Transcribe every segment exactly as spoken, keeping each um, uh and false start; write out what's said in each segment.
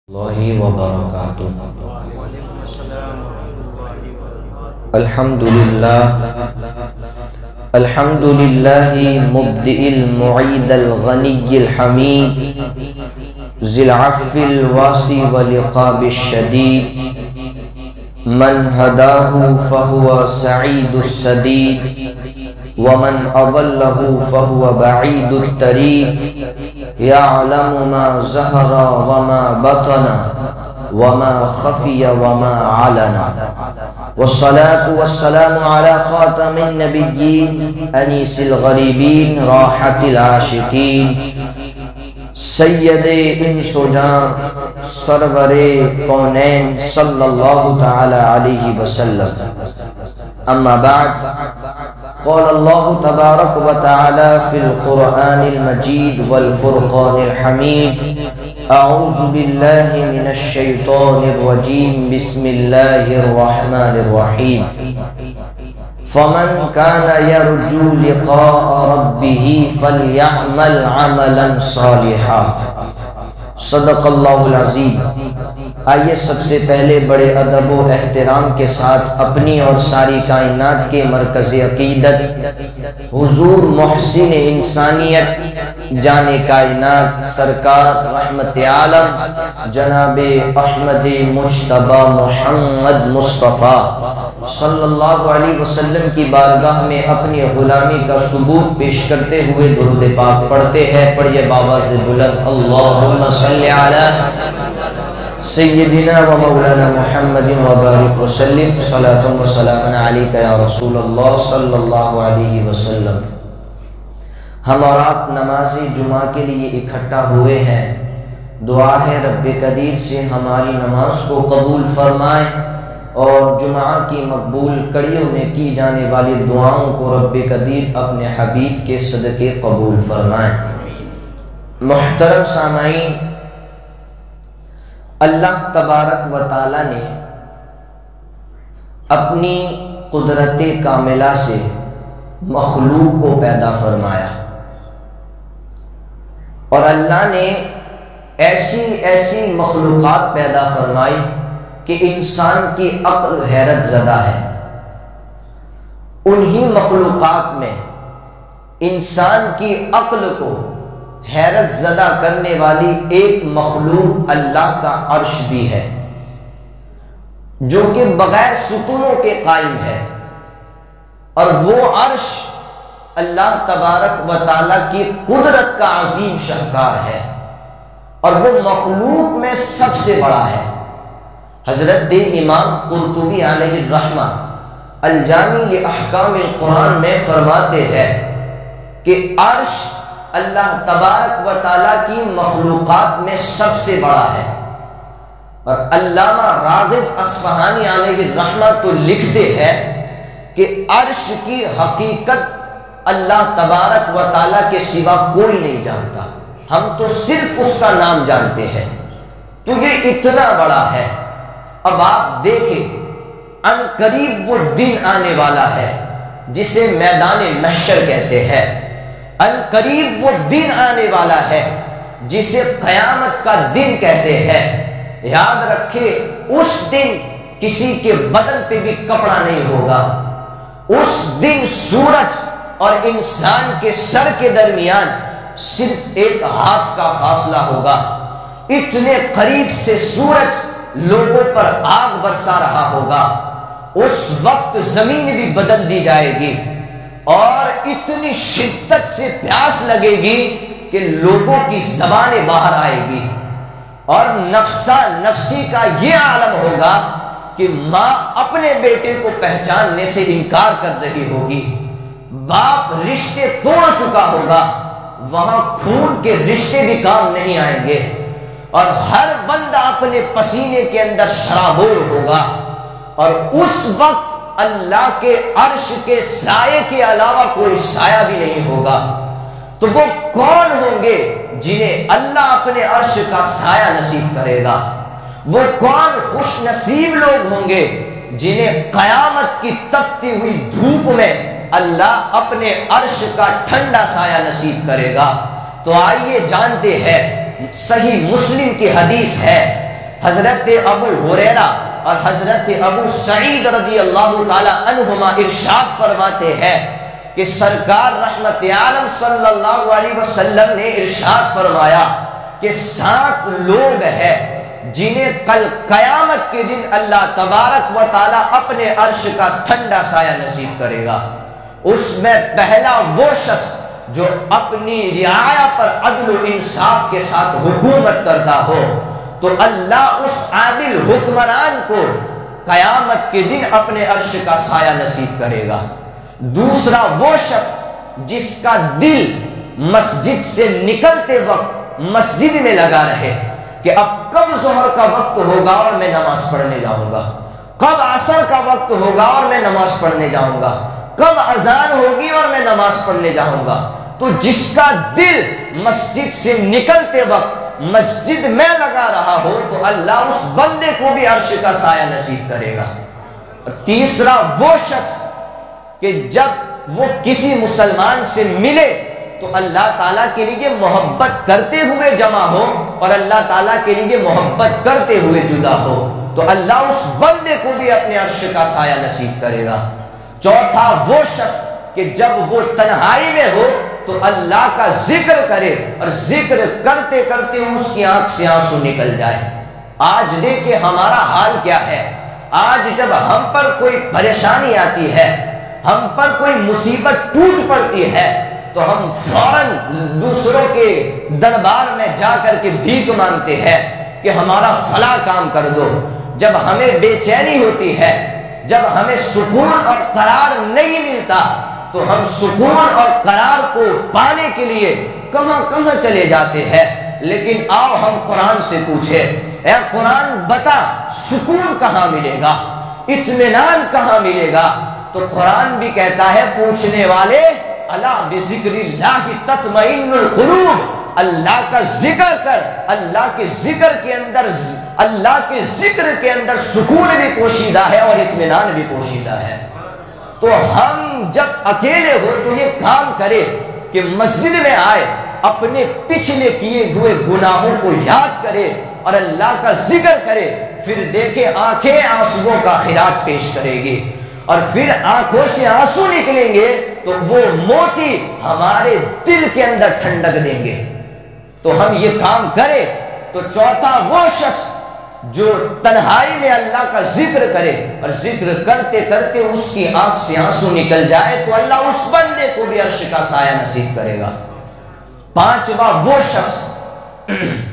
اللہ وبرکاتہ۔ الحمدللہ الحمدللہ مبدئ المعید الغنی الحمید ذی العفو الواسی والعقاب الشدید من ہداہ فہو سعید السدید ومن اضلہ فہو بعید الطریق یعلم ما ظہر وما بطن وما خفی وما علن والصلاة والسلام على خاتم النبیین انیس الغریبین راحت العاشقین سید انس و جان سرور کونین صلی اللہ تعالی علیہ وسلم۔ اما بعد، قال اللہ تبارک و تعالی فی القرآن المجید والفرقان الحمید اعوذ باللہ من الشیطان الرجیم بسم اللہ الرحمن الرحیم فمن كان يرجو لقاء ربه فليعمل عملا صالحا۔ صدق اللہ العظیم۔ آئیے سب سے پہلے بڑے ادب و احترام کے ساتھ اپنی اور ساری کائنات کے مرکز عقیدت حضور محسن انسانیت جان کائنات سرکار رحمت عالم جناب احمد مجتبی محمد مصطفیٰ صلی اللہ علیہ وسلم کی بارگاہ میں اپنی غلامی کا ثبوت پیش کرتے ہوئے درود پاک پڑھتے ہیں۔ پڑھیے بآواز بلند، اللہم صلی علی سیدنا و مولانا محمد و بارک وسلم صلاۃ و سلام علیک یا رسول اللہ صلی اللہ علیہ وسلم۔ ہم اور آپ نماز جمعہ کے لیے اکٹھا ہوئے ہیں، دعا ہے رب قدیر سے ہماری نماز کو قبول فرمائے اور جمعہ کی مقبول کڑیوں میں کی جانے والی دعاؤں کو رب قدیر اپنے حبیب کے صدقے قبول فرمائے۔ محترم سامعین، اللہ تبارک و تعالی نے اپنی قدرت کاملہ سے مخلوق کو پیدا فرمایا اور اللہ نے ایسی ایسی مخلوقات پیدا فرمائی کہ انسان کی عقل حیرت زدہ ہے۔ انہی مخلوقات میں انسان کی عقل کو حیرت زدہ کرنے والی ایک مخلوق اللہ کا عرش بھی ہے، جو کہ بغیر ستونوں کے قائم ہے، اور وہ عرش اللہ تبارک و تعالی کی قدرت کا عظیم شاہکار ہے اور وہ مخلوق میں سب سے بڑا ہے۔ حضرت امام قرطبی علیہ الرحمہ الجامع احکام القرآن میں فرماتے ہیں کہ عرش اللہ تبارک و تعالیٰ کی مخلوقات میں سب سے بڑا ہے، اور علامہ راغب اصفہانی علیہ الرحمہ تو لکھتے ہیں کہ عرش کی حقیقت اللہ تبارک و تعالیٰ کے سوا کوئی نہیں جانتا، ہم تو صرف اس کا نام جانتے ہیں، تو یہ اتنا بڑا ہے۔ اب آپ دیکھیں ان قریب وہ دن آنے والا ہے جسے میدان محشر کہتے ہیں، ان قریب وہ دن آنے والا ہے جسے قیامت کا دن کہتے ہیں۔ یاد رکھے اس دن کسی کے بدن پہ بھی کپڑا نہیں ہوگا، اس دن سورج اور انسان کے سر کے درمیان صرف ایک ہاتھ کا فاصلہ ہوگا، اتنے قریب سے سورج لوگوں پر آگ برسا رہا ہوگا۔ اس وقت زمین بھی بدل دی جائے گی اور اتنی شدت سے پیاس لگے گی کہ لوگوں کی زبانیں باہر آئے گی، اور نفسا نفسی کا یہ عالم ہوگا کہ ماں اپنے بیٹے کو پہچاننے سے انکار کر رہی ہوگی، باپ رشتے توڑ چکا ہوگا، وہاں خون کے رشتے بھی کام نہیں آئیں گے، اور ہر بندہ اپنے پسینے کے اندر شرابور ہوگا، اور اس وقت اللہ کے عرش کے سائے کے علاوہ کوئی سایہ بھی نہیں ہوگا۔ تو وہ کون ہوں گے جنہیں اللہ اپنے عرش کا سایہ نصیب کرے گا؟ وہ کون خوش نصیب لوگ ہوں گے جنہیں قیامت کی تپتی ہوئی دھوپ میں اللہ اپنے عرش کا ٹھنڈا سایہ نصیب کرے گا؟ تو آئیے جانتے ہیں، صحیح مسلم کی حدیث ہے حضرت ابو ہریرہ اور حضرت ابو سعید رضی اللہ تعالی عنہما ارشاد فرماتے ہیں کہ سرکار رحمت عالم صلی اللہ علیہ وسلم نے ارشاد فرمایا کہ سات لوگ ہیں جنہیں کل قیامت کے دن اللہ تبارک و تعالی اپنے عرش کا ٹھنڈا سایہ نصیب کرے گا۔ اس میں پہلا وہ شخص جو اپنی رعایا پر عدل و انصاف کے ساتھ حکومت کرتا ہو تو اللہ اس عادل حکمران کو قیامت کے دن اپنے عرش کا سایہ نصیب کرے گا۔ دوسرا وہ شخص جس کا دل مسجد سے نکلتے وقت مسجد میں لگا رہے کہ اب کب ظہر کا وقت ہوگا اور میں نماز پڑھنے جاؤں گا، کب عصر کا وقت ہوگا اور میں نماز پڑھنے جاؤں گا، کب اذان ہوگی اور میں نماز پڑھنے جاؤں گا۔ تو جس کا دل مسجد سے نکلتے وقت مسجد میں لگا رہا ہو تو اللہ اس بندے کو بھی عرش کا سایہ نصیب کرے گا۔ تیسرا وہ شخص کہ جب وہ کسی مسلمان سے ملے تو اللہ تعالیٰ کے لیے محبت کرتے ہوئے جمع ہو اور اللہ تعالیٰ کے لیے محبت کرتے ہوئے جدا ہو تو اللہ اس بندے کو بھی اپنے عرش کا سایہ نصیب کرے گا۔ چوتھا وہ شخص کہ جب وہ تنہائی میں ہو تو اللہ کا ذکر کرے اور ذکر کرتے کرتے اس کی آنکھ سے آنسو نکل جائے۔ آج دیکھیں ہمارا حال کیا ہے، آج جب ہم پر کوئی پریشانی آتی ہے، ہم پر کوئی مصیبت ٹوٹ پڑتی ہے تو ہم فوراً دوسروں کے دربار میں جا کر کے بھیک مانگتے ہیں کہ ہمارا فلاں کام کر دو۔ جب ہمیں بے چینی ہوتی ہے، جب ہمیں سکون اور قرار نہیں ملتا تو ہم سکون اور قرار کو پانے کے لیے کہاں کہاں چلے جاتے ہیں۔ لیکن آؤ ہم قرآن سے پوچھیں، اے قرآن بتا سکون کہاں ملے گا، اطمینان کہاں ملے گا؟ تو قرآن بھی کہتا ہے پوچھنے والے الا بذکر اللہ تطمئن القلوب، اللہ کا ذکر کر، اللہ کے ذکر کے اندر اللہ کے ذکر کے اندر سکون بھی پوشیدہ ہے اور اطمینان بھی پوشیدہ ہے۔ تو ہم جب اکیلے ہو تو یہ کام کرے کہ مسجد میں آئے، اپنے پچھلے کیے ہوئے گناہوں کو یاد کرے اور اللہ کا ذکر کرے، پھر دیکھے آنکھیں آنسوؤں کا خراج پیش کرے گی اور پھر آنکھوں سے آنسو نکلیں گے تو وہ موتی ہمارے دل کے اندر ٹھنڈک دیں گے۔ تو ہم یہ کام کریں تو چوتھا وہ شخص جو تنہائی میں اللہ کا ذکر کرے اور ذکر کرتے کرتے اس کی آنکھ سے آنسو نکل جائے تو اللہ اس بندے کو بھی عرش کا سایہ نصیب کرے گا۔ پانچواں وہ شخص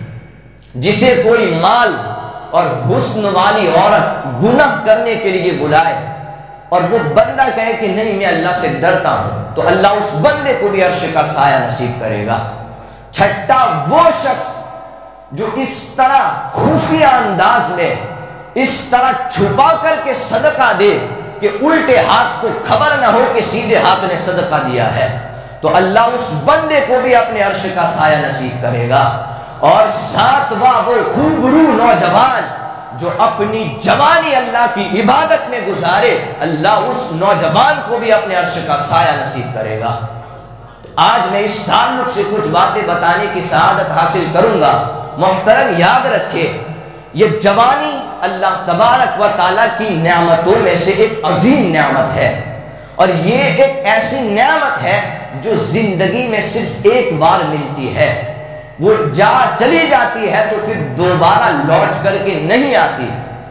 جسے کوئی مال اور حسن والی عورت گناہ کرنے کے لیے بلائے اور وہ بندہ کہے کہ نہیں میں اللہ سے ڈرتا ہوں تو اللہ اس بندے کو بھی عرش کا سایہ نصیب کرے گا۔ چھٹا وہ شخص جو اس طرح خفیہ انداز میں اس طرح چھپا کر کے صدقہ دے کہ الٹے ہاتھ کو خبر نہ ہو کہ سیدھے ہاتھ نے صدقہ دیا ہے تو اللہ اس بندے کو بھی اپنے عرش کا سایہ نصیب کرے گا۔ اور ساتواں وہ خوبرو نوجوان جو اپنی جوانی اللہ کی عبادت میں گزارے، اللہ اس نوجوان کو بھی اپنے عرش کا سایہ نصیب کرے گا۔ آج میں اس تعلق سے کچھ باتیں بتانے کی سعادت حاصل کروں گا۔ محترم یاد رکھے یہ جوانی اللہ تبارک و تعالیٰ کی نعمتوں میں سے ایک عظیم نعمت ہے اور یہ ایک ایسی نعمت ہے جو زندگی میں صرف ایک بار ملتی ہے، وہ جا چلی جاتی ہے تو پھر دوبارہ لوٹ کر کے نہیں آتی۔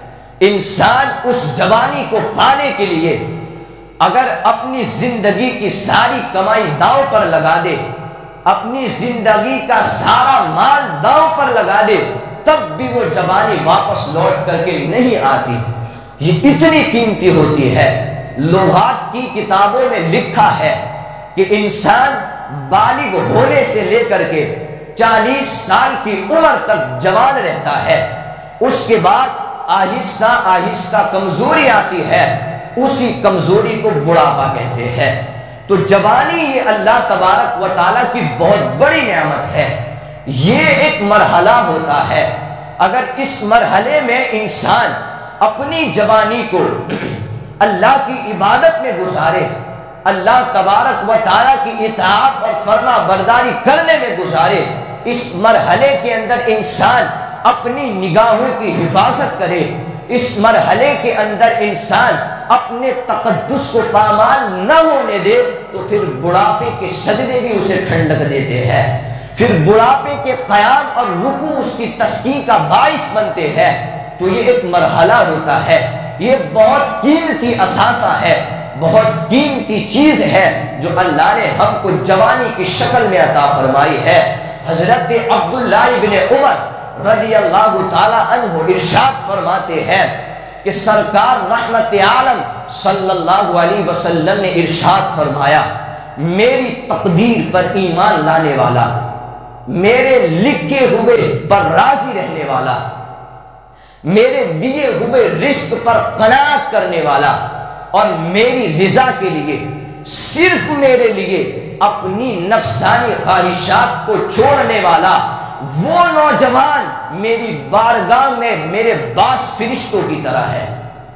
انسان اس جوانی کو پانے کے لیے اگر اپنی زندگی کی ساری کمائی داؤ پر لگا دے، اپنی زندگی کا سارا مال داؤ پر لگا دے، تب بھی وہ جوانی واپس لوٹ کر کے نہیں آتی۔ یہ اتنی قیمتی ہوتی ہے۔ لغات کی کتابوں میں لکھا ہے کہ انسان بالغ ہونے سے لے کر کے چالیس سال کی عمر تک جوان رہتا ہے، اس کے بعد آہستہ آہستہ کمزوری آتی ہے، اسی کمزوری کو بڑھاپا کہتے ہیں۔ تو جوانی یہ اللہ تبارک و تعالیٰ کی بہت بڑی نعمت ہے، یہ ایک مرحلہ ہوتا ہے۔ اگر اس مرحلے میں انسان اپنی جوانی کو اللہ کی عبادت میں گزارے، اللہ تبارک و تعالیٰ کی اطاعت اور فرما برداری کرنے میں گزارے، اس مرحلے کے اندر انسان اپنی نگاہوں کی حفاظت کرے، اس مرحلے کے اندر انسان اپنے تقدس کو پامال نہ ہونے دے، تو پھر بڑھاپے کے سجدے بھی اسے ٹھنڈک دیتے ہیں، پھر بڑھاپے کے قیام اور رکوع اس کی تسکین کا باعث بنتے ہیں۔ تو یہ ایک مرحلہ ہوتا ہے، یہ بہت قیمتی اثاثہ ہے، بہت قیمتی چیز ہے جو اللہ نے ہم کو جوانی کی شکل میں عطا فرمائی ہے۔ حضرت عبداللہ ابن عمر رضی اللہ تعالی عنہ ارشاد فرماتے ہیں کہ سرکار رحمت عالم صلی اللہ علیہ وسلم نے ارشاد فرمایا، میری تقدیر پر ایمان لانے والا، میرے لکھے ہوئے پر راضی رہنے والا، میرے دیے ہوئے رزق پر قناعت کرنے والا، اور میری رضا کے لیے، صرف میرے لیے اپنی نفسانی خواہشات کو چھوڑنے والا وہ نوجوان میری بارگاہ میں میرے باس فرشتوں کی طرح ہے،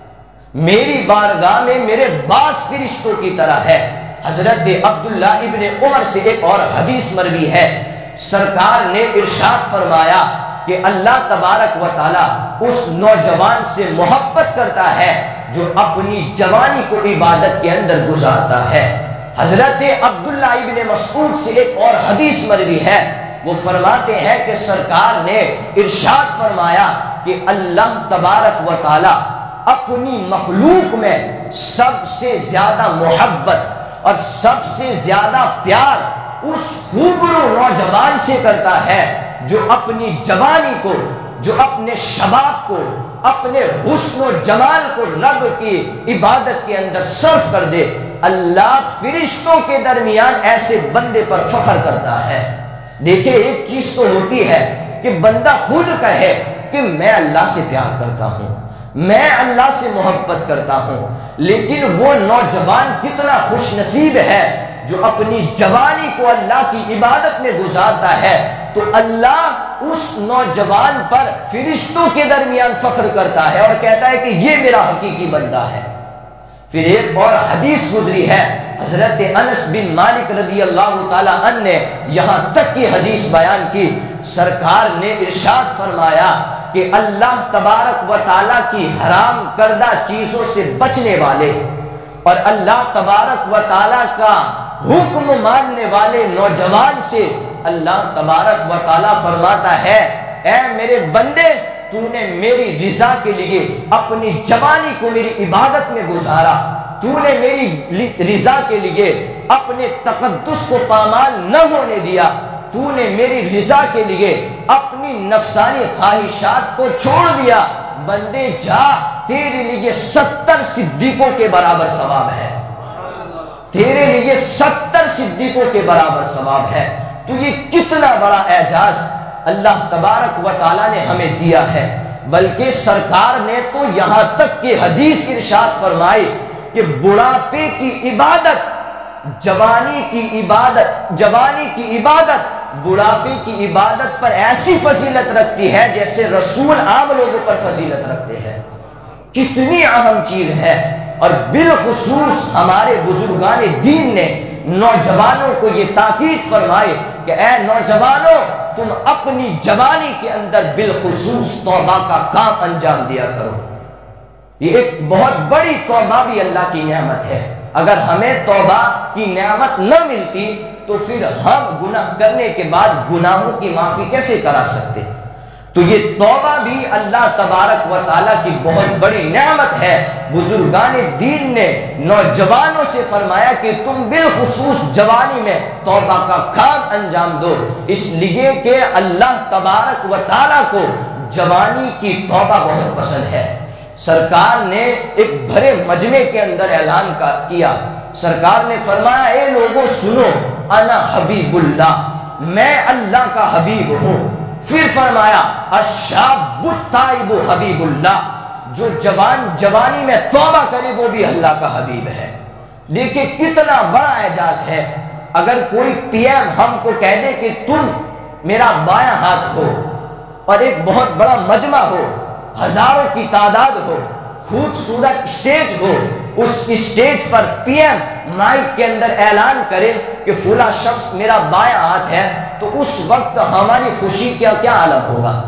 میری بارگاہ میں میرے باس فرشتوں کی طرح ہے۔ حضرت عبداللہ ابن عمر سے ایک اور حدیث مروی ہے، سرکار نے ارشاد فرمایا کہ اللہ تبارک و تعالی اس نوجوان سے محبت کرتا ہے جو اپنی جوانی کو عبادت کے اندر گزارتا ہے۔ حضرت عبداللہ ابن مسعود سے ایک اور حدیث مروی ہے، وہ فرماتے ہیں کہ سرکار نے ارشاد فرمایا کہ اللہ تبارک و تعالی اپنی مخلوق میں سب سے زیادہ محبت اور سب سے زیادہ پیار اس خوبرو نوجوان سے کرتا ہے جو اپنی جوانی کو، جو اپنے شباب کو، اپنے حسن و جمال کو رب کی عبادت کے اندر صرف کر دے۔ اللہ فرشتوں کے درمیان ایسے بندے پر فخر کرتا ہے۔ دیکھیں، ایک چیز تو ہوتی ہے کہ بندہ خود کہے کہ میں اللہ سے پیار کرتا ہوں، میں اللہ سے محبت کرتا ہوں، لیکن وہ نوجوان کتنا خوش نصیب ہے جو اپنی جوانی کو اللہ کی عبادت میں گزارتا ہے، تو اللہ اس نوجوان پر فرشتوں کے درمیان فخر کرتا ہے اور کہتا ہے کہ یہ میرا حقیقی بندہ ہے۔ پھر ایک اور حدیث گزری ہے، حضرت انس بن مالک رضی اللہ تعالی عنہ نے یہاں تک کی حدیث بیان کی، سرکار نے ارشاد فرمایا کہ اللہ تبارک و تعالی کی حرام کردہ چیزوں سے بچنے والے اور اللہ تبارک و تعالی کا حکم ماننے والے نوجوان سے اللہ تبارک و تعالی فرماتا ہے، اے میرے بندے، تو نے میری رضا کے لیے اپنی جوانی کو میری عبادت میں گزارا، تو نے میری رضا کے لیے اپنے تقدس کو پامال نہ ہونے دیا، تو نے میری رضا کے لیے اپنی نفسانی خواہشات کو چھوڑ دیا، بندے جا، تیرے لیے ستر صدیقوں کے برابر ثواب ہے، تیرے لیے ستر صدیقوں کے برابر ثواب ہے۔ تو یہ کتنا بڑا اعزاز اللہ تبارک و تعالیٰ نے ہمیں دیا ہے، بلکہ سرکار نے تو یہاں تک کہ حدیث ارشاد فرمائی کہ بڑھاپے کی عبادت جوانی کی عبادت جوانی کی عبادت بڑھاپے کی عبادت پر ایسی فضیلت رکھتی ہے جیسے رسول عام لوگوں پر فضیلت رکھتے ہیں۔ کتنی اہم چیز ہے، اور بالخصوص ہمارے بزرگان دین نے نوجوانوں کو یہ تاکید فرمائی کہ اے نوجوانوں، تم اپنی جوانی کے اندر بالخصوص توبہ کا کام انجام دیا کرو۔ یہ ایک بہت بڑی توبہ بھی اللہ کی نعمت ہے، اگر ہمیں توبہ کی نعمت نہ ملتی تو پھر ہم گناہ کرنے کے بعد گناہوں کی معافی کیسے کرا سکتے؟ تو یہ توبہ بھی اللہ تبارک و تعالیٰ کی بہت بڑی نعمت ہے۔ بزرگان دین نے نوجوانوں سے فرمایا کہ تم بالخصوص جوانی میں توبہ کا کام انجام دو، اس لیے کہ اللہ تبارک و تعالیٰ کو جوانی کی توبہ بہت پسند ہے۔ سرکار نے ایک بھرے مجمع کے اندر اعلان کیا، سرکار نے فرمایا، اے لوگوں سنو، انا حبیب اللہ، میں اللہ کا حبیب ہوں۔ پھر فرمایا، الشاب التائب حبیب اللہ، جو جوان جوانی میں توبہ کرے وہ بھی اللہ کا حبیب ہے۔ دیکھیں کتنا بڑا اعزاز ہے، اگر کوئی پی ایم ہم کو کہہ دے کہ تم میرا بایاں ہاتھ ہو، اور ایک بہت بڑا مجمع ہو، ہزاروں کی تعداد ہو، خوبصورت اسٹیج ہو، اس اسٹیج پر پی ایم مائک کے اندر اعلان کرے کہ فلاں شخص میرا بایاں ہاتھ ہے، تو اس وقت ہماری خوشی کیا کیا عالم ہوگا،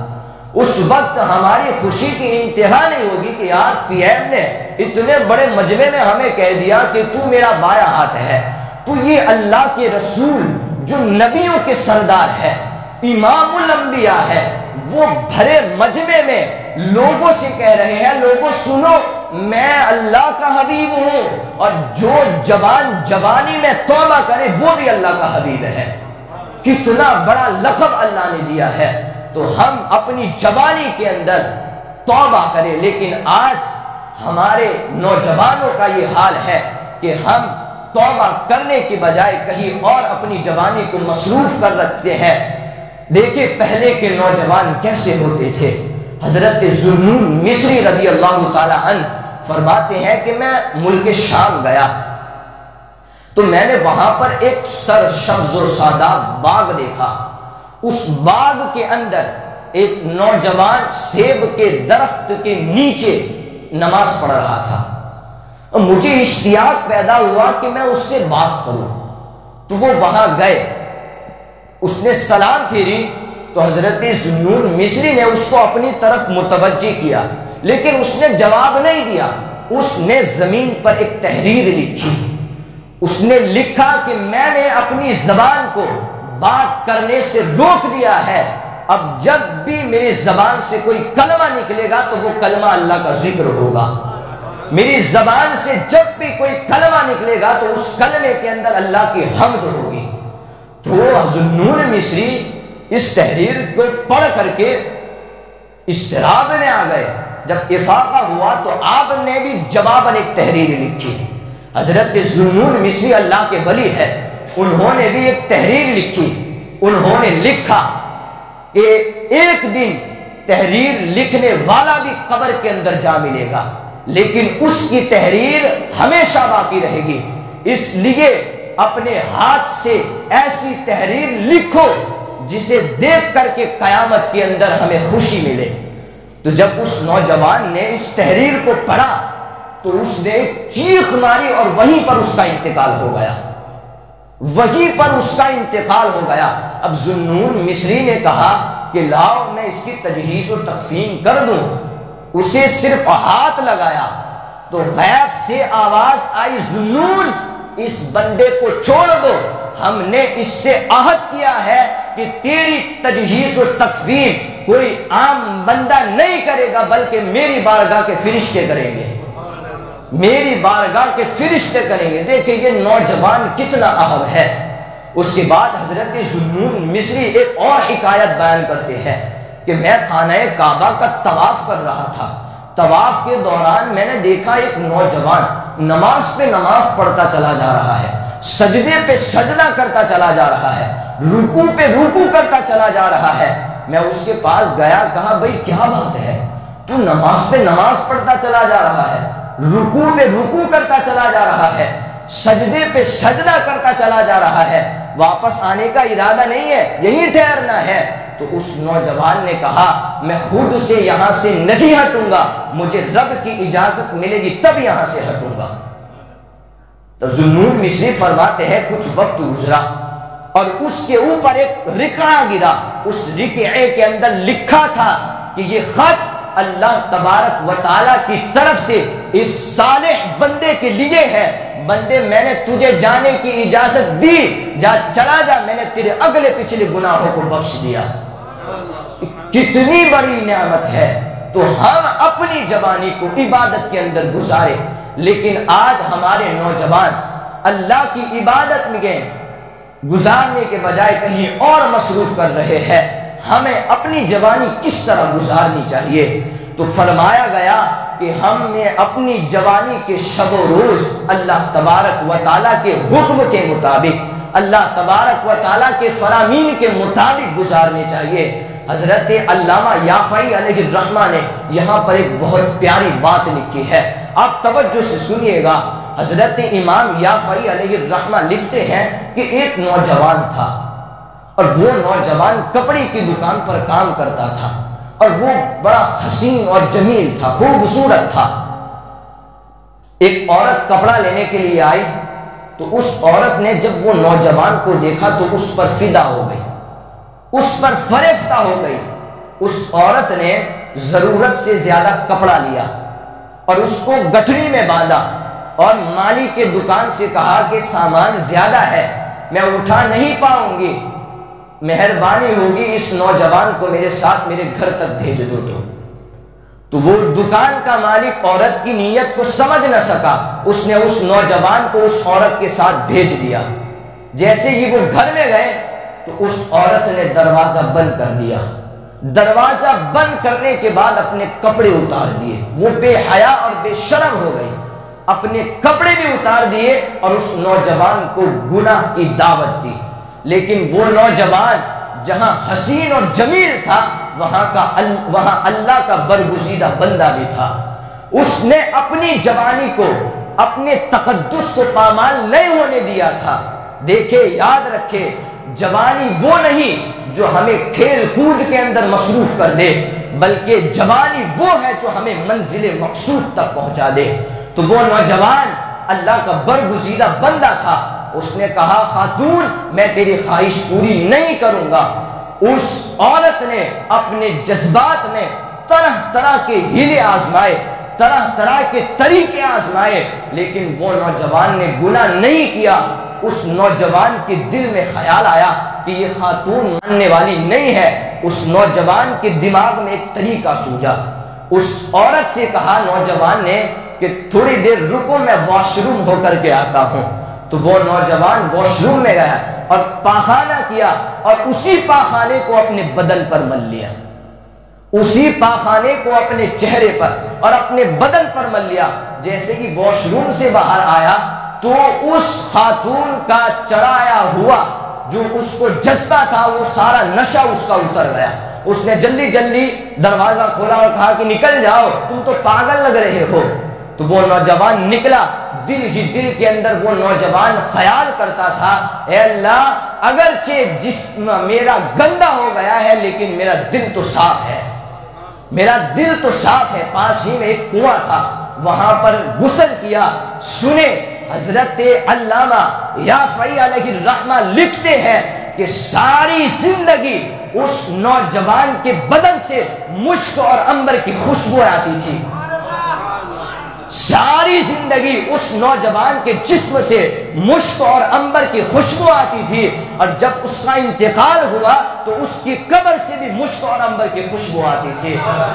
اس وقت ہماری خوشی کی انتہا نہیں ہوگی کہ یار پی ایم نے اتنے بڑے مجمع میں ہمیں کہہ دیا کہ تو میرا بایاں ہاتھ ہے، تو یہ اللہ کے رسول جو نبیوں کے سردار ہے، امام الانبیاء ہے، وہ بھرے مجمع میں لوگوں سے کہہ رہے ہیں لوگوں سنو میں اللہ کا حبیب ہوں، اور جو جوان جوانی میں توبہ کرے وہ بھی اللہ کا حبیب ہے۔ کتنا بڑا لقب اللہ نے دیا ہے۔ تو ہم اپنی جوانی کے اندر توبہ کریں، لیکن آج ہمارے نوجوانوں کا یہ حال ہے کہ ہم توبہ کرنے کی بجائے کہیں اور اپنی جوانی کو مصروف کر رکھتے ہیں۔ دیکھیں پہلے کے نوجوان کیسے ہوتے تھے۔ حضرت ذوالنون مصری رضی اللہ تعالی عنہ فرماتے ہیں کہ میں ملک شام گیا تو میں نے وہاں پر ایک سرسبز و شاداب باغ دیکھا۔ اس باغ کے اندر ایک نوجوان سیب کے درخت کے نیچے نماز پڑھ رہا تھا۔ مجھے اشتیاق پیدا ہوا کہ میں اس سے بات کروں، تو وہ وہاں گئے، اس نے سلام پھیری تو حضرت ذوالنون مصری نے اس کو اپنی طرف متوجہ کیا، لیکن اس نے جواب نہیں دیا۔ اس نے زمین پر ایک تحریر لکھی، اس نے لکھا کہ میں نے اپنی زبان کو بات کرنے سے روک دیا ہے، اب جب بھی میری زبان سے کوئی کلمہ نکلے گا تو وہ کلمہ اللہ کا ذکر ہوگا، میری زبان سے جب بھی کوئی کلمہ نکلے گا تو اس کلمے کے اندر اللہ کی حمد ہوگی۔ تو ذوالنون مصری اس تحریر کو پڑھ کر کے اضطراب میں آ گئے۔ جب افاقہ ہوا تو آپ نے بھی جواباً ایک تحریر لکھی۔ حضرت ذوالنون مصری اللہ کے ولی ہے، انہوں نے بھی ایک تحریر لکھی۔ انہوں نے لکھا کہ ایک دن تحریر لکھنے والا بھی قبر کے اندر جا ملے گا، لیکن اس کی تحریر ہمیشہ باقی رہے گی، اس لیے اپنے ہاتھ سے ایسی تحریر لکھو جسے دیکھ کر کے قیامت کے اندر ہمیں خوشی ملے۔ تو جب اس نوجوان نے اس تحریر کو پڑھا تو اس نے ایک چیخ ماری اور وہیں پر اس کا انتقال ہو گیا، وہیں پر اس کا انتقال ہو گیا۔ اب ذوالنون مصری نے کہا کہ لاؤ میں اس کی تجہیز و تکفین کر دوں۔ اسے صرف ہاتھ لگایا تو غیب سے آواز آئی، ذوالنون اس بندے کو چھوڑ دو، ہم نے اس سے عہد کیا ہے کہ تیری تجہیز و تکفین کوئی عام بندہ نہیں کرے گا بلکہ میری بارگاہ کے فرشتے کریں گے، میری بارگاہ کے فرشتے کریں گے۔ دیکھیں یہ نوجوان کتنا اہم ہے۔ اس کے بعد حضرت ذوالنون مصری ایک اور حکایت بیان کرتے ہیں کہ میں خانہ کعبہ کا طواف کر رہا تھا، طواف کے دوران میں نے دیکھا ایک نوجوان نماز پہ نماز پڑھتا چلا جا رہا ہے، سجدے پہ سجدہ کرتا چلا جا رہا ہے، رکوع پہ رکوع کرتا چلا جا رہا ہے۔ میں اس کے پاس گیا، کہا بھئی کیا بات ہے، تو نماز پہ نماز پڑھتا چلا جا رہا ہے، رکوع پہ رکوع کرتا چلا جا رہا ہے، سجدے پہ سجدہ کرتا چلا جا رہا ہے، واپس آنے کا ارادہ نہیں ہے، یہیں ٹھہرنا ہے؟ تو اس نوجوان نے کہا میں خود سے یہاں سے نہیں ہٹوں گا، مجھے رب کی اجازت ملے گی تب یہاں سے ہٹوں گا۔ تو ذوالنون مصری فرماتے ہیں کچھ وقت گزرا اور اس کے اوپر ایک رکعہ گرا، اس رکعے کے اندر لکھا تھا کہ یہ خط اللہ تبارک و تعالیٰ کی طرف سے اس صالح بندے کے لیے ہے، بندے میں نے تجھے جانے کی اجازت دی، جا چلا جا، میں نے تیرے اگلے پچھلے گناہوں کو بخش دیا۔ کتنی بڑی نعمت ہے۔ تو ہم اپنی جوانی کو عبادت کے اندر گزارے، لیکن آج ہمارے نوجوان اللہ کی عبادت میں گزارنے کے بجائے کہیں اور مصروف کر رہے ہیں۔ ہمیں اپنی جوانی کس طرح گزارنی چاہیے؟ تو فرمایا گیا کہ ہم نے اپنی جوانی کے شب و روز اللہ تبارک و تعالیٰ کے حکم کے مطابق، اللہ تبارک و تعالیٰ کے فرامین کے مطابق گزارنے چاہیے۔ حضرت علامہ یافعی علیہ الرحمہ نے یہاں پر ایک بہت پیاری بات لکھی ہے، آپ توجہ سے سنیے گا۔ حضرت امام یافعی علیہ الرحمہ لکھتے ہیں کہ ایک نوجوان تھا اور وہ نوجوان کپڑے کی دکان پر کام کرتا تھا اور وہ بڑا حسین اور جمیل تھا، خوبصورت تھا۔ ایک عورت کپڑا لینے کے لیے آئی تو اس عورت نے جب وہ نوجوان کو دیکھا تو اس پر فدا ہو گئی، اس پر فریفتہ ہو گئی۔ اس عورت نے ضرورت سے زیادہ کپڑا لیا اور اس کو گٹھری میں باندھا اور مالی کے دکان سے کہا کہ سامان زیادہ ہے، میں اٹھا نہیں پاؤں گی، مہربانی ہوگی اس نوجوان کو میرے ساتھ میرے گھر تک بھیج دو تو تو وہ دکان کا مالک عورت کی نیت کو سمجھ نہ سکا، اس نے اس نوجوان کو اس عورت کے ساتھ بھیج دیا۔ جیسے ہی وہ گھر میں گئے تو اس عورت نے دروازہ بند کر دیا، دروازہ بند کرنے کے بعد اپنے کپڑے اتار دیے، وہ بے حیا اور بے شرم ہو گئی، اپنے کپڑے بھی اتار دیے اور اس نوجوان کو گناہ کی دعوت دی۔ لیکن وہ نوجوان جہاں حسین اور جمیل تھا وہاں کا وہاں اللہ کا برگزیدہ بندہ بھی تھا، اس نے اپنی جوانی کو، اپنے تقدس کو پامال نہیں ہونے دیا تھا۔ دیکھے، یاد رکھے، جوانی وہ نہیں جو ہمیں کھیل کود کے اندر مصروف کر دے، بلکہ جوانی وہ ہے جو ہمیں منزل مقصود تک پہنچا دے۔ تو وہ نوجوان اللہ کا برگزیدہ بندہ تھا، اس نے کہا خاتون میں تیری خواہش پوری نہیں کروں گا۔ اس عورت نے اپنے جذبات میں طرح طرح کے ہیلے آزمائے، طرح طرح کے طریقے آزمائے، لیکن وہ نوجوان نے گناہ نہیں کیا۔ اس نوجوان کے دل میں خیال آیا کہ یہ خاتون ماننے والی نہیں ہے۔ اس نوجوان کے دماغ میں ایک طریقہ سوجا، اس عورت سے کہا نوجوان نے کہ تھوڑی دیر رکو، میں واش روم ہو کر کے آتا ہوں۔ تو وہ نوجوان واش روم میں گیا اور پاخانہ کیا اور اسی پاخانے کو اپنے بدن پر مل لیا، اسی پاخانے کو اپنے چہرے پر اور اپنے بدن پر مل لیا۔ جیسے کہ واش روم سے باہر آیا تو اس خاتون کا چڑھایا ہوا جو اس کو جذبہ تھا وہ سارا نشہ اس کا اتر گیا۔ اس نے جلدی جلدی دروازہ کھولا اور کہا کہ نکل جاؤ، تم تو پاگل لگ رہے ہو۔ تو وہ نوجوان نکلا، دل ہی دل کے اندر وہ نوجوان خیال کرتا تھا، اے اللہ اگرچہ جسم میرا گندا ہو گیا ہے لیکن میرا دل تو صاف ہے، میرا دل تو صاف ہے۔ پاس ہی میں ایک کنواں تھا، وہاں پر غسل کیا۔ سنے حضرت علامہ یافعی علیہ الرحمہ لکھتے ہیں کہ ساری زندگی اس نوجوان کے بدن سے مشک اور عنبر کی خوشبو آتی تھی، ساری زندگی اس نوجوان کے جسم سے مشک اور عنبر کی خوشبو آتی تھی، اور جب اس کا انتقال ہوا تو اس کی قبر سے بھی مشک اور عنبر کی خوشبو آتی تھی۔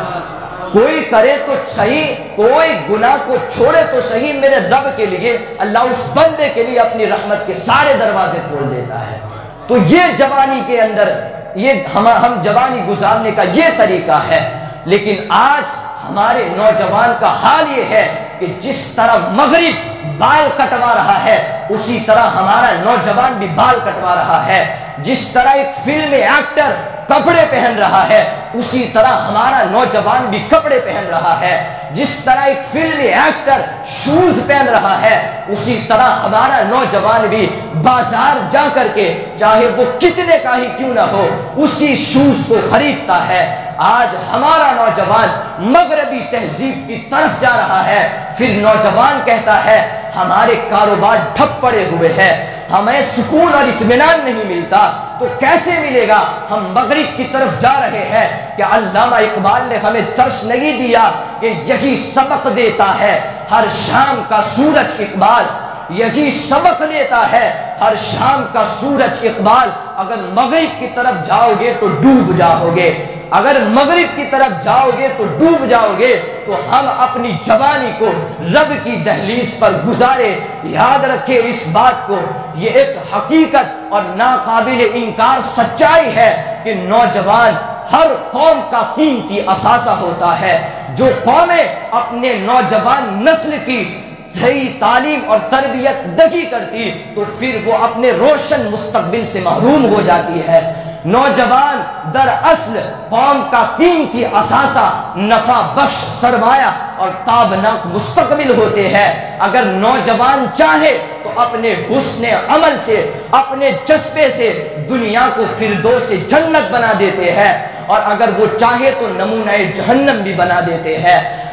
کوئی کرے تو صحیح، کوئی گناہ کو چھوڑے تو صحیح، میرے رب کے لیے اللہ اس بندے کے لیے اپنی رحمت کے سارے دروازے کھول دیتا ہے۔ تو یہ جوانی کے اندر یہ ہم ہم جوانی گزارنے کا یہ طریقہ ہے۔ لیکن آج ہمارے نوجوان کا حال یہ ہے کہ جس طرح مغرب بال کٹوا رہا ہے اسی طرح ہمارا نوجوان بھی بال کٹوا رہا ہے، جس طرح ایک فلم ایکٹر کپڑے پہن رہا ہے اسی طرح ہمارا نوجوان بھی کپڑے پہن رہا ہے، جس طرح ایک فلم ایکٹر شوز پہن رہا ہے اسی طرح ہمارا نوجوان بھی بازار جا کر کے چاہے وہ کتنے کا ہی کیوں نہ ہو اسی شوز کو خریدتا ہے۔ آج ہمارا نوجوان مغربی تہذیب کی طرف جا رہا ہے، پھر نوجوان کہتا ہے ہمارے کاروبار ٹھپ پڑے ہوئے ہیں، ہمیں سکون اور اطمینان نہیں ملتا۔ تو کیسے ملے گا؟ ہم مغرب کی طرف جا رہے ہیں۔ کہ علامہ اقبال نے ہمیں درس نہیں دیا کہ یہی سبق دیتا ہے ہر شام کا سورج اقبال، یہی سبق دیتا ہے ہر شام کا سورج اقبال۔ اگر مغرب کی طرف جاؤ گے تو ڈوب جاؤ گے، اگر مغرب کی طرف جاؤ گے تو ڈوب جاؤ گے۔ تو ہم اپنی جوانی کو رب کی دہلیز پر گزارے۔ یاد رکھے اس بات کو، یہ ایک حقیقت اور ناقابل انکار سچائی ہے کہ نوجوان ہر قوم کا قیمتی اثاثہ ہوتا ہے۔ جو قومیں اپنے نوجوان نسل کی صحیح تعلیم اور تربیت نہیں کرتی تو پھر وہ اپنے روشن مستقبل سے محروم ہو جاتی ہے۔ نوجوان دراصل قوم کا قیمتی اثاثہ، نفع بخش سرمایہ اور تابناک مستقبل ہوتے ہیں۔ اگر نوجوان چاہے تو اپنے حسن عمل سے، اپنے جذبے سے دنیا کو فردوس جنت بنا دیتے ہیں، اور اگر وہ چاہے تو نمونہ جہنم بھی بنا دیتے ہیں۔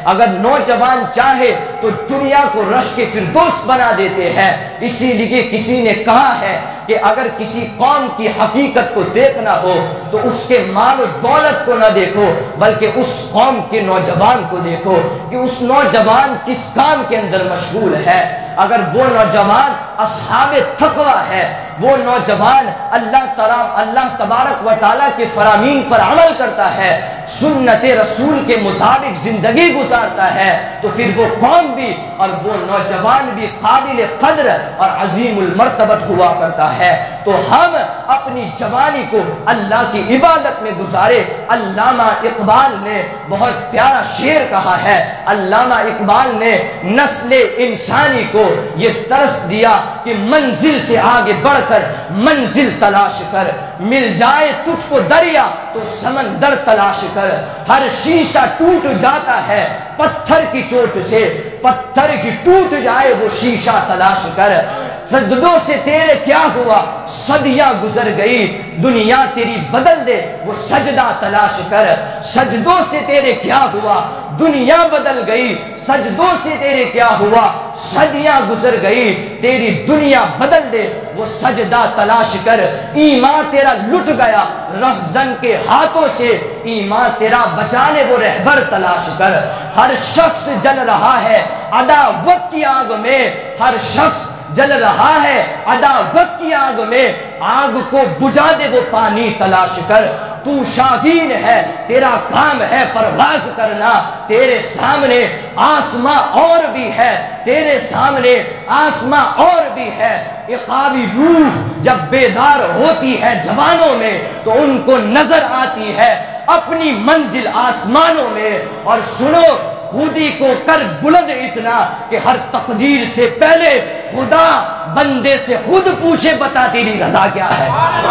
اگر نوجوان چاہے تو دنیا کو رشک فردوس بنا دیتے ہیں۔ اسی لیے کسی نے کہا ہے کہ اگر کسی قوم کی حقیقت کو دیکھنا ہو تو اس کے مال و دولت کو نہ دیکھو، بلکہ اس قوم کے نوجوان کو دیکھو کہ اس نوجوان کس کام کے اندر مشغول ہے۔ اگر وہ نوجوان اصحاب تقوی ہے، وہ نوجوان اللہ تعالیٰ اللہ تبارک و تعالیٰ کے فرامین پر عمل کرتا ہے، سنت رسول کے مطابق زندگی گزارتا ہے، تو پھر وہ قوم بھی اور وہ نوجوان بھی قابل قدر اور عظیم المرتبت ہوا کرتا ہے۔ تو ہم اپنی جوانی کو اللہ کی عبادت میں گزارے۔ علامہ اقبال نے بہت پیارا شعر کہا ہے، علامہ اقبال نے نسل انسانی کو یہ درس دیا کہ منزل سے آگے بڑھ کر منزل تلاش کر، مل جائے تجھ کو دریا تو سمندر تلاش کر، ہر شیشہ ٹوٹ جاتا ہے پتھر کی چوٹ سے، پتھر کی ٹوٹ جائے وہ شیشہ تلاش کر، سجدوں سے تیرے کیا ہوا صدیاں گزر گئی، دنیا تیری بدل دے وہ سجدہ تلاش کر، سجدوں سے تیرے کیا ہوا دنیا بدل گئی، سجدوں سے تیرے کیا ہوا صدیاں گزر گئی، تیری دنیا بدل دے وہ سجدہ تلاش کر، ایمان تیرا لٹ گیا رہزن کے ہاتھوں سے، ایمان تیرا بچا لے وہ رہبر تلاش کر، ہر شخص جل رہا ہے عداوت کی آگ میں، ہر شخص جل رہا ہے عداوت کی آگ میں، آگ کو بجھا دے وہ پانی تلاش کر، تو شاہین ہے تیرا کام ہے پرواز کرنا، تیرے سامنے آسماں اور بھی ہے، تیرے سامنے آسماں اور بھی ہے، عقابی روح جب بیدار ہوتی ہے جوانوں میں تو ان کو نظر آتی ہے اپنی منزل آسمانوں میں، اور سنو خودی کو کر بلند اتنا کہ ہر تقدیر سے پہلے خدا بندے سے خود پوچھے بتا تیری رضا کیا ہے۔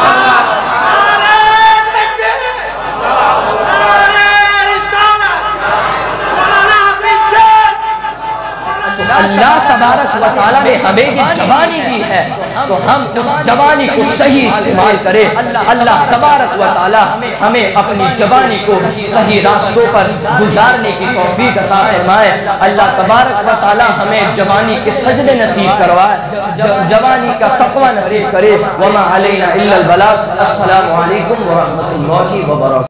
اللہ تبارک و تعالیٰ نے ہمیں یہ جوانی دی ہے تو ہم اس جوانی کو صحیح استعمال کریں۔ اللہ تبارک و تعالیٰ ہمیں اپنی جوانی کو صحیح راستوں پر گزارنے کی توفیق عطا فرمائے۔ اللہ تبارک و تعالیٰ ہمیں جوانی کے سجدے نصیب کروائے، جوانی کا تقوی نصیب کرے۔ وما علینا الا البلاغ۔ السلام علیکم ورحمۃ اللہ وبرکاتہ۔